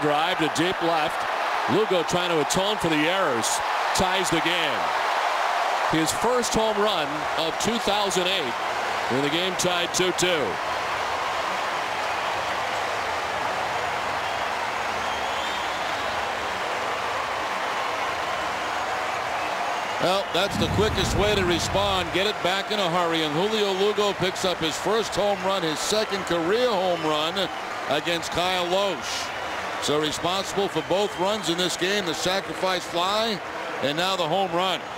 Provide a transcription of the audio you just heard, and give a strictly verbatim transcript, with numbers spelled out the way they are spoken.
drive to deep left. Lugo trying to atone for the errors. Ties the game. His first home run of two thousand eight. And the game tied two two. Well, that's the quickest way to respond. Get it back in a hurry. And Julio Lugo picks up his first home run, his second career home run against Kyle Loesch. So responsible for both runs in this game, the sacrifice fly, and now the home run.